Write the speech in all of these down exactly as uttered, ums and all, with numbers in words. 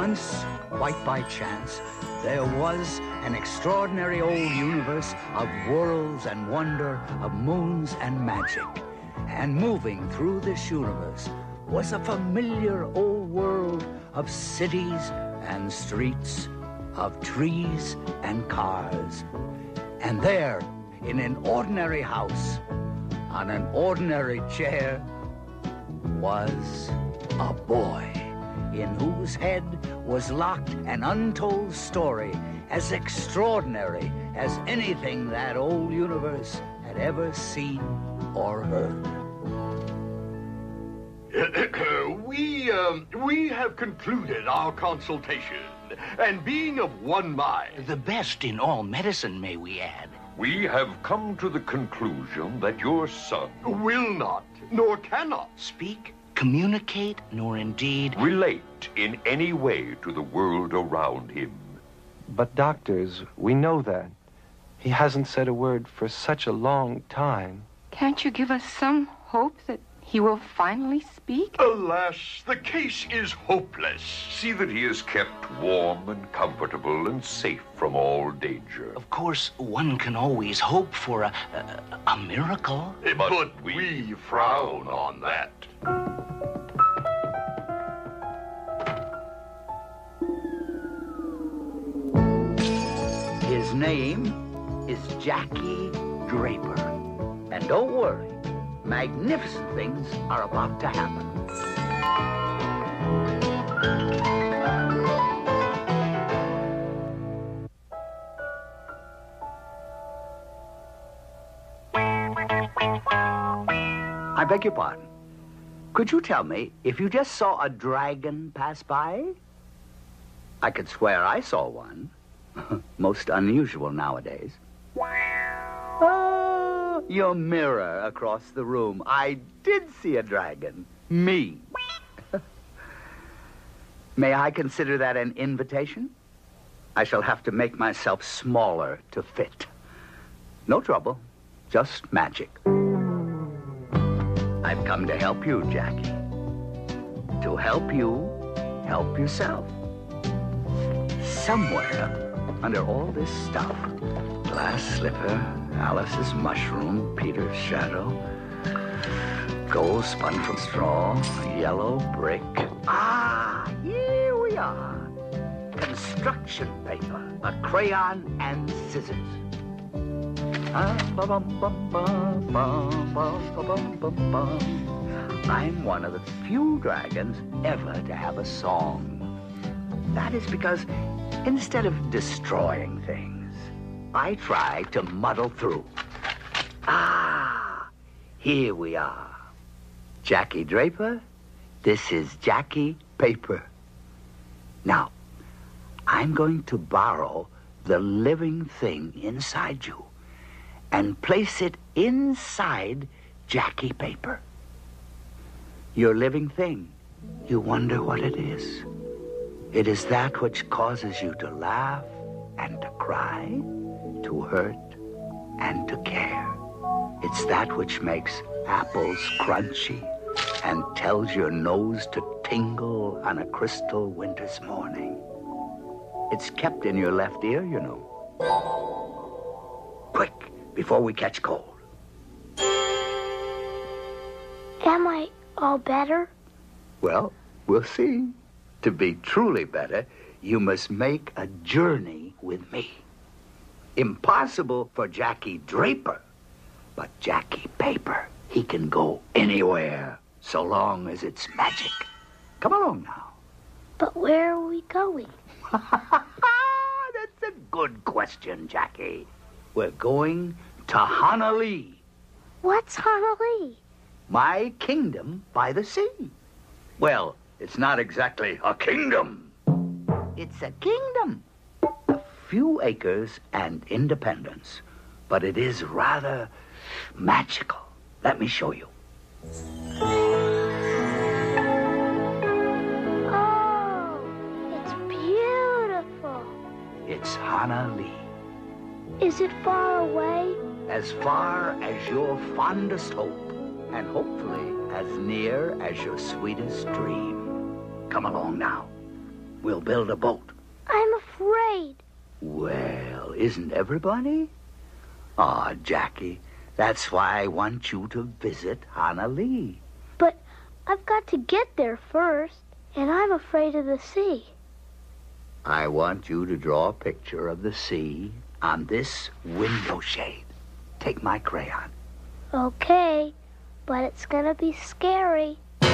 Once, quite by chance, there was an extraordinary old universe of worlds and wonder, of moons and magic. And moving through this universe was a familiar old world of cities and streets, of trees and cars. And there, in an ordinary house, on an ordinary chair, was a boy in whose head was locked an untold story as extraordinary as anything that old universe had ever seen or heard. we, um, we have concluded our consultation, and being of one mind... The best in all medicine, may we add. We have come to the conclusion that your son... will not, nor cannot... speak, communicate, nor indeed... relate in any way to the world around him. But doctors, we know that. He hasn't said a word for such a long time. Can't you give us some hope that he will finally speak? Alas, the case is hopeless. See that he is kept warm and comfortable and safe from all danger. Of course, one can always hope for a, a, a miracle. But, but we, we frown on that. His name is Jackie Draper. And don't worry, magnificent things are about to happen. I beg your pardon. Could you tell me if you just saw a dragon pass by? I could swear I saw one. Most unusual nowadays. Oh, your mirror across the room. I did see a dragon. Me. May I consider that an invitation? I shall have to make myself smaller to fit. No trouble. Just magic. I've come to help you, Jackie. To help you help yourself. Somewhere under all this stuff, glass slipper, Alice's mushroom, Peter's shadow, gold spun from straw, yellow brick. Ah, here we are. Construction paper, a crayon, and scissors. I'm one of the few dragons ever to have a song. That is because instead of destroying things, I try to muddle through. Ah, here we are. Jackie Draper, this is Jackie Paper. Now, I'm going to borrow the living thing inside you and place it inside Jackie Paper. Your living thing, you wonder what it is. It is that which causes you to laugh and to cry, to hurt and to care. It's that which makes apples crunchy and tells your nose to tingle on a crystal winter's morning. It's kept in your left ear, you know. Quick, before we catch cold. Am I all better? Well, we'll see. To be truly better, you must make a journey with me. Impossible for Jackie Draper, but Jackie Paper, he can go anywhere so long as it's magic. Come along now. But where are we going? That's a good question, Jackie. We're going to Hanalei. What's Hanalei? My kingdom by the sea. Well, it's not exactly a kingdom. It's a kingdom. A few acres and independence. But it is rather magical. Let me show you. Oh, it's beautiful. It's Hanalei. Is it far away? As far as your fondest hope, and hopefully as near as your sweetest dream. Come along now. we'll build a boat. I'm afraid. Well, isn't everybody? Aw, Jackie, that's why I want you to visit Hanalei. But I've got to get there first, and I'm afraid of the sea. I want you to draw a picture of the sea on this window shade. Take my crayon. Okay, but it's gonna be scary.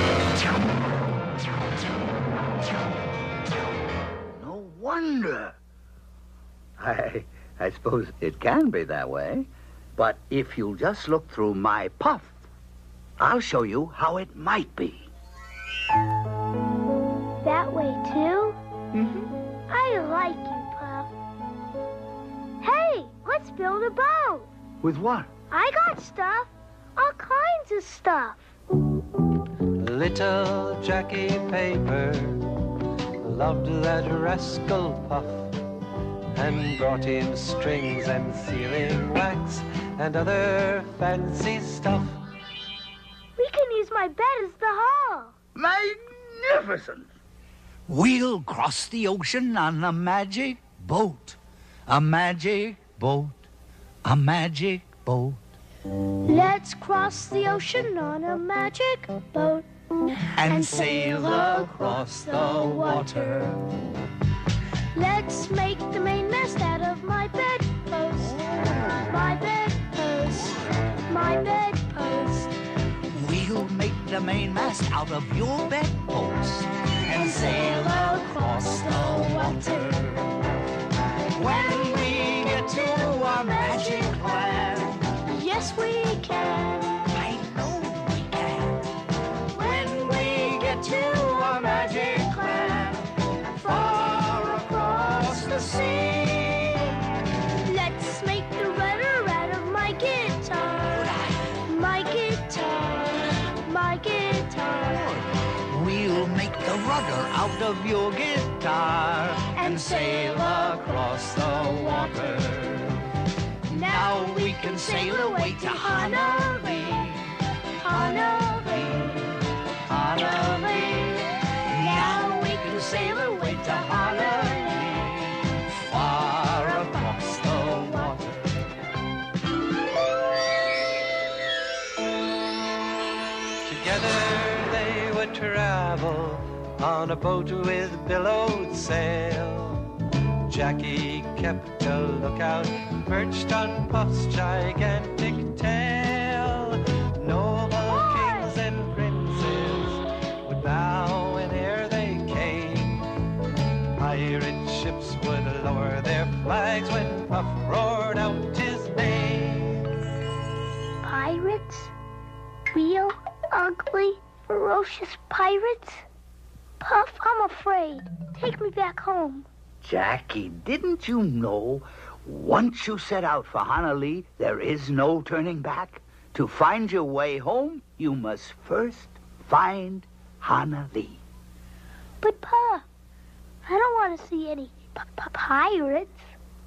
No wonder. I, I suppose it can be that way. But if you'll just look through my puff, I'll show you how it might be. That way, too? Mm-hmm. I like you, Puff. Hey, let's build a boat. With what? I got stuff. All kinds of stuff. Little Jackie Paper loved that rascal Puff, and brought him strings and sealing wax and other fancy stuff. We can use my bed as the hall. Magnificent! We'll cross the ocean on a magic boat. A magic boat. A magic boat. Let's cross the ocean on a magic boat And, and sail across the water. Let's make the mainmast out of my bedpost. My bedpost. My bedpost. We'll make the mainmast out of your bedpost and sail across the water. When we get to our magic land, Yes, we can. I know we can. When we get to our magic land, far across the sea, let's make the rudder out of my guitar. My guitar. My guitar. We'll make the rudder out of your guitar and sail across the water. Now we can sail away to Hanalei. Hanalei. Hanalei. Now we can sail away to Hanalei, far across the water. Together they would travel on a boat with billowed sail. Jackie kept a lookout, perched on Puff's gigantic tail. Noble kings and princes would bow in ere they came. Pirate ships would lower their flags when Puff roared out his name. Pirates? Real, ugly, ferocious pirates? Puff, I'm afraid. Take me back home. Jackie, didn't you know once you set out for Hanalei, there is no turning back? To find your way home, you must first find Hanalei. But, Puff, I don't want to see any p- p- pirates.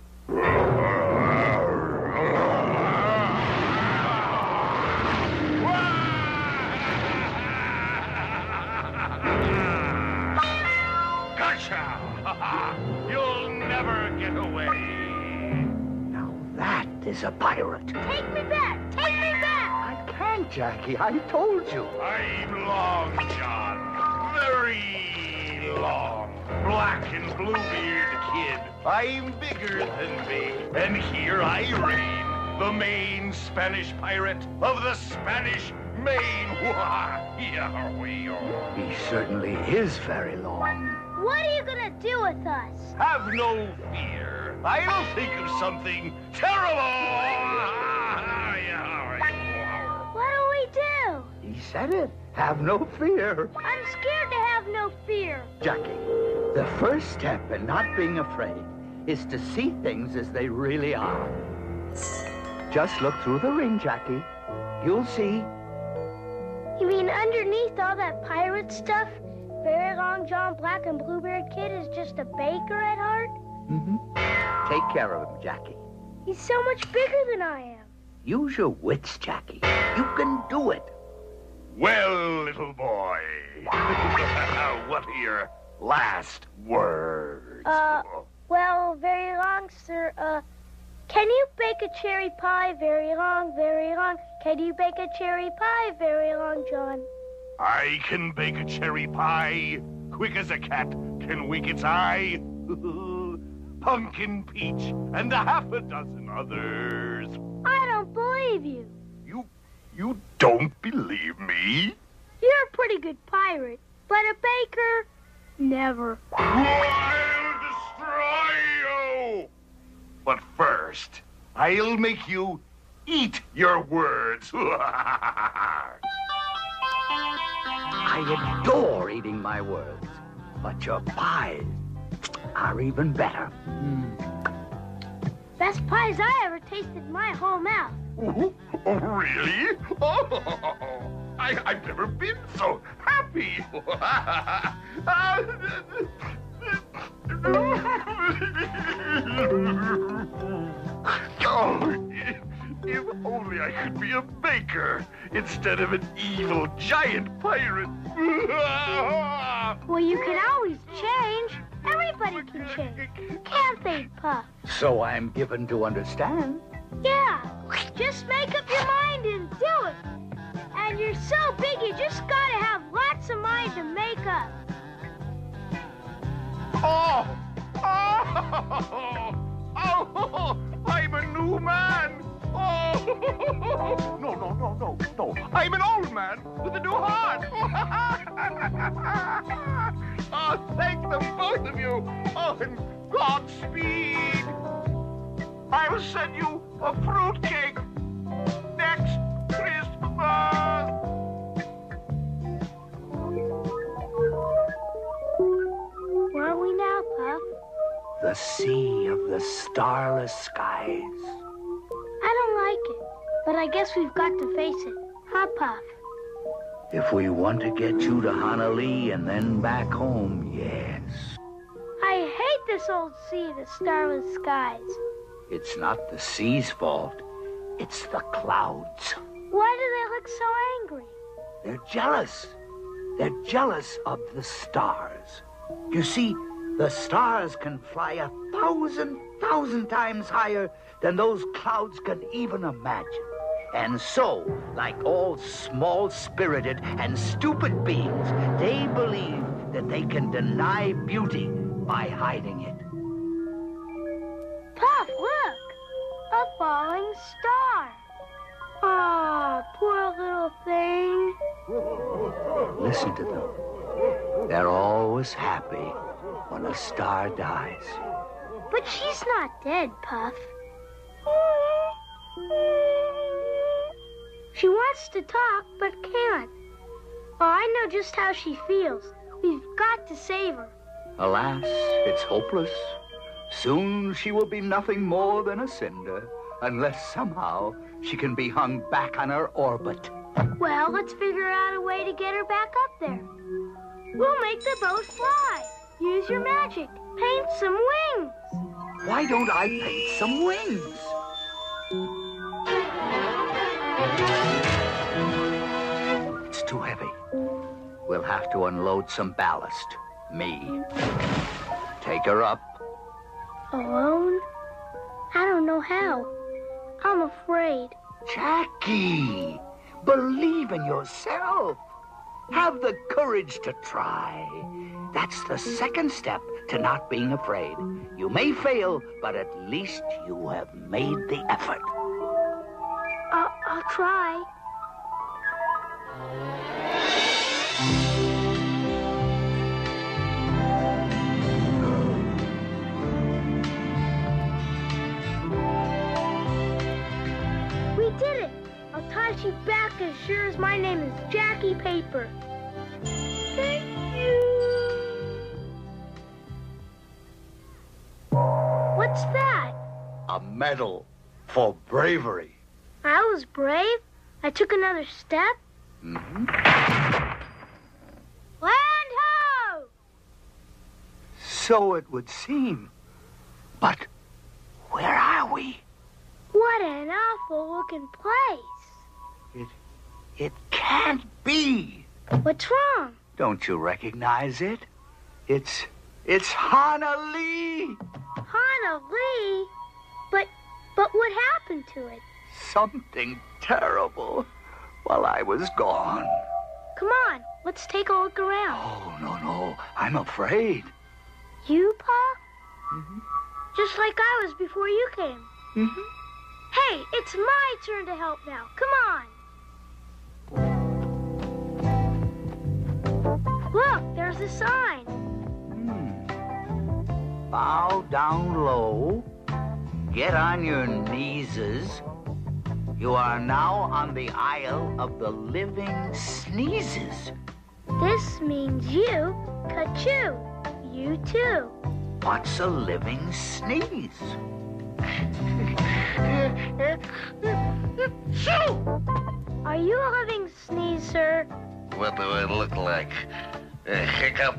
Gotcha! You'll never get away. Now that is a pirate. Take me back! Take me back! I can't, Jackie. I told you. I'm long, John. Very long. Black and blue-beard kid. I'm bigger than big. And here I reign, the main Spanish pirate of the Spanish Main. Yeah, we are. He certainly is very long. What are you gonna do with us? Have no fear. I'll think of something terrible. What do we do? He said it. Have no fear. I'm scared to have no fear. Jackie, the first step in not being afraid is to see things as they really are. Just look through the ring, Jackie. You'll see. You mean underneath all that pirate stuff, Very Long John Black and Bluebeard Kid is just a baker at heart? Mm-hmm. Take care of him, Jackie. He's so much bigger than I am. Use your wits, Jackie. You can do it. Well, little boy. What here? last words. Uh, well, very long, sir. Uh, can you bake a cherry pie? Very long, very long. Can you bake a cherry pie? Very long, John. I can bake a cherry pie, quick as a cat can wink its eye. Pumpkin, peach, and a half a dozen others. I don't believe you. You, you don't believe me? You're a pretty good pirate, but a baker, never. I'll destroy you! But first, I'll make you eat your words. I adore eating my words, but your pies are even better. Mm. Best pies I ever tasted in my whole mouth. Oh, oh, really? Oh, I, I've never been so happy. Oh, if, if only I could be a baker instead of an evil giant pirate. Well, you can always change. Everybody can change. Can't they, Puff? So I'm given to understand. Yeah. Just make up your mind and do it. And you're so big, you just gotta have lots of mind to make up. Oh! Oh! Oh! I'm a new man! Oh! No, no, no, no, no. I'm an old man with a new heart! Oh, thank them, both of you! Oh, and Godspeed! I'll send you a fruitcake next Christmas! Where are we now, Puff? The sea of the starless skies. I don't like it, but I guess we've got to face it. Huh, Puff? If we want to get you to Honolulu and then back home, yes. I hate this old sea of the starless skies. It's not the sea's fault. It's the clouds. Why do they look so angry? They're jealous. They're jealous of the stars. You see, the stars can fly a thousand, thousand times higher than those clouds can even imagine. And so, like all small-spirited and stupid beings, they believe that they can deny beauty by hiding it. Puff, look! A falling star. Ah, poor little thing. Listen to them. They're always happy when a star dies. But she's not dead, Puff. She wants to talk, but can't. Oh, I know just how she feels. We've got to save her. Alas, it's hopeless. Soon she will be nothing more than a cinder, unless somehow she can be hung back on her orbit. Well, let's figure out a way to get her back up there. We'll make the boat fly. Use your magic. Paint some wings. Why don't I paint some wings? It's too heavy. We'll have to unload some ballast. Me. Take her up. Alone? I don't know how. I'm afraid. Jackie, believe in yourself. Have the courage to try. That's the second step to not being afraid. You may fail, but at least you have made the effort. I'll, I'll try. We did it! I'll toss you back as sure as my name is Jackie Paper. Thank you. What's that? A medal for bravery. I was brave. I took another step. Mm-hmm. Land ho! So it would seem. But where are we? What an awful looking place. It, it can't be. What's wrong? Don't you recognize it? It's, it's Hana Lee. Hana Lee? But, but what happened to it? Something terrible while I was gone. Come on, let's take a look around. Oh, no, no, I'm afraid. You, Pa? Mm-hmm. Just like I was before you came. Mm-hmm. Hey, it's my turn to help now. Come on. Look, there's a sign. Hmm. Bow down low. Get on your kneeses. You are now on the Isle of the Living Sneezes. This means you, ka-choo. You too. What's a living sneeze? Are you a living sneeze, sir? What do I look like? A hiccup?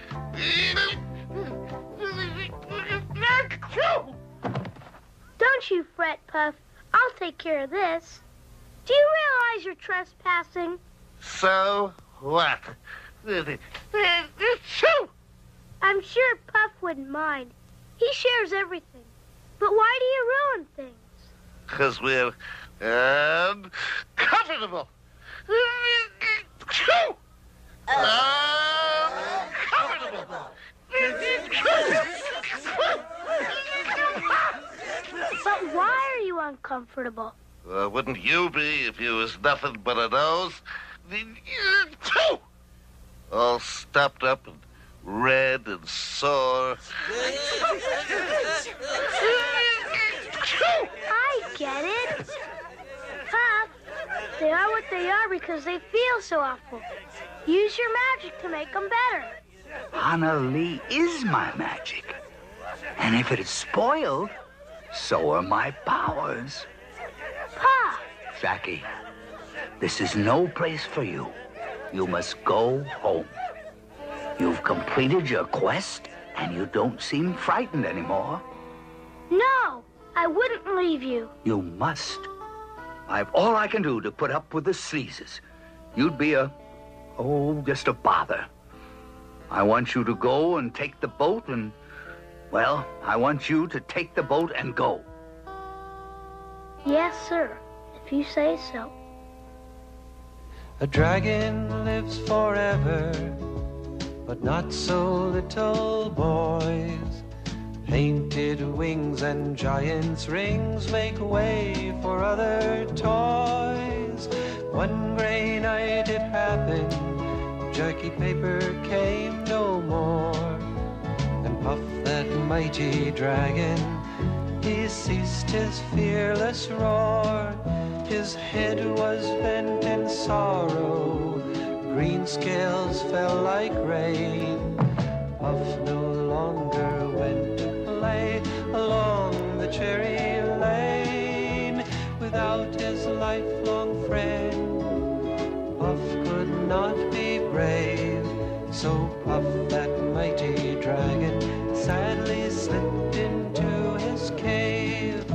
Don't you fret, Puff. I'll take care of this. Do you realize you're trespassing? So what? I'm sure Puff wouldn't mind. He shares everything. But why do you ruin things? Because we're um, comfortable. Uncomfortable. But why are you uncomfortable? Uh, wouldn't you be if you was nothing but a nose? All stopped up and red and sore. I get it. Puff, they are what they are because they feel so awful. Use your magic to make them better. Hana Lee is my magic. And if it is spoiled, so are my powers. Pa! Jackie, this is no place for you. You must go home. You've completed your quest, and you don't seem frightened anymore. No, I wouldn't leave you. You must. I've all I can do to put up with the sneezes. You'd be a, oh, just a bother. I want you to go and take the boat and, well, I want you to take the boat and go. Yes, sir, if you say so. A dragon lives forever, but not so little boys. Painted wings and giant's rings make way for other toys. One gray night it happened, Jerky Paper came no more. And Puff, that mighty dragon, he ceased his fearless roar. His head was bent in sorrow, green scales fell like rain. Puff no longer went to play along the cherry lane. Without his lifelong friend, Puff could not be brave. So Puff, that mighty dragon, sadly slipped into his cave.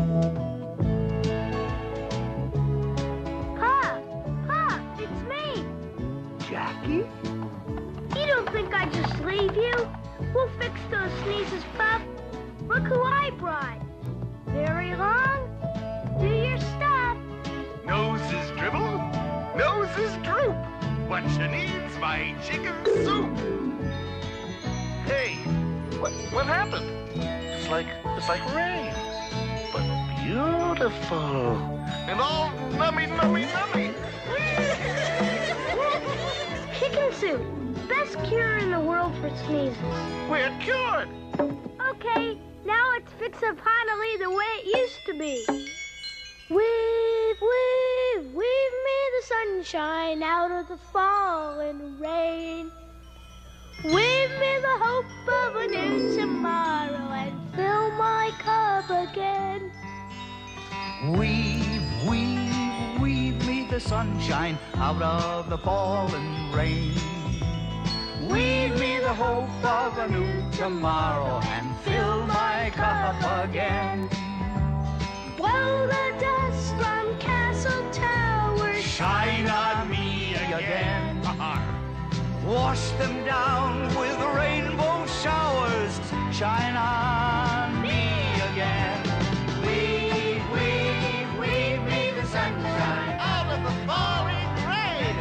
Pa! Pa! It's me! Jackie? You don't think I'd just leave you? We'll fix those sneezes, Puff. Look who I brought. Very long. Do your stuff. Noses dribble, noses droop. What you need's my chicken soup. Hey, what what happened? It's like it's like rain, but beautiful and all nummy nummy nummy. Chicken soup. Best cure in the world for sneezes. We're cured. Okay, now let's fix up Hana Lee the way it used to be. Weave, weave, weave me the sunshine out of the falling rain. Weave me the hope of a new tomorrow and fill my cup again. Weave, weave, weave me the sunshine out of the fallen rain. Weave me the hope of a new tomorrow and fill my cup again. Blow the dust from castle towers. Shine on me again. Wash them down with rainbow shine on me again. Weave, weave, weave me the sunshine out of the falling rain.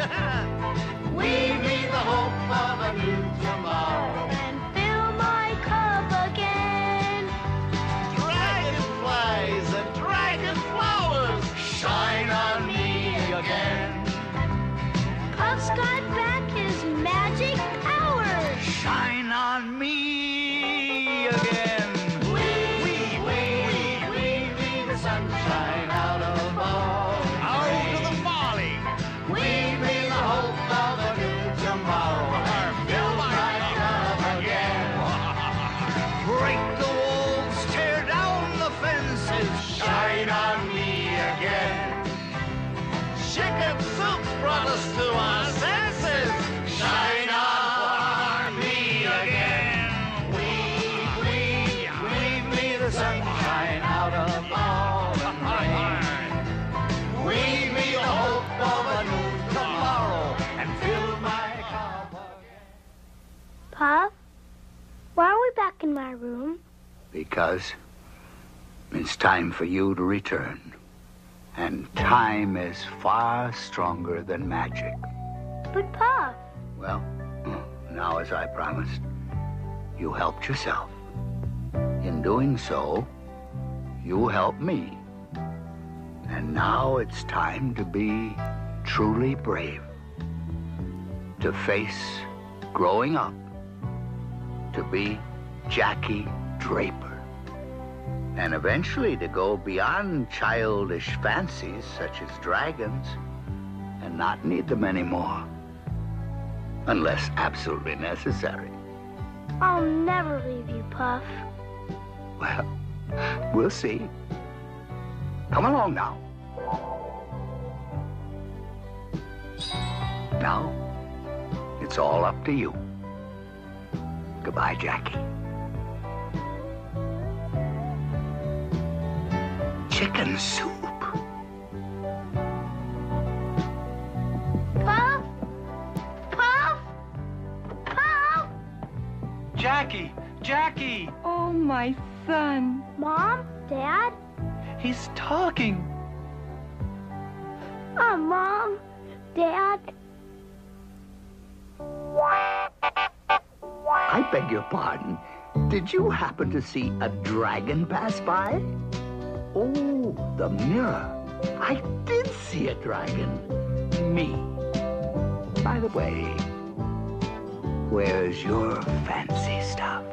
Weave me the hope of a new tomorrow. And fill my cup again. Dragonflies and dragon flowers, shine on me again. Puff's got back his magic powers. Shine on me again. Weave, weave, weave, weave me the sunshine out of all Out of the folly. Weave me the hope of a new tomorrow. And fill my cup again. Break the walls, tear down the fences, shine on me again. Chicken soup brought us to our senses, shine on me again. Weave, weave, weave me the sunshine out of all the rain. Weave me the hope of a new tomorrow and fill my cup again. Puff, why are we back in my room? Because it's time for you to return. And time is far stronger than magic. But Puff, Well, now as I promised, you helped yourself. In doing so, you helped me. And now it's time to be truly brave. To face growing up. To be Jackie Draper. And eventually to go beyond childish fancies such as dragons and not need them anymore. Unless absolutely necessary. I'll never leave you, Puff. Well, we'll see. Come along now. Now, it's all up to you. Goodbye, Jackie. Chicken soup. Puff? Puff? Puff? Jackie! Jackie! Oh, my son. Mom? Dad? He's talking. Oh, Mom? Dad? I beg your pardon. Did you happen to see a dragon pass by? Oh, the mirror. I did see a dragon. Me. By the way, where's your fancy stuff?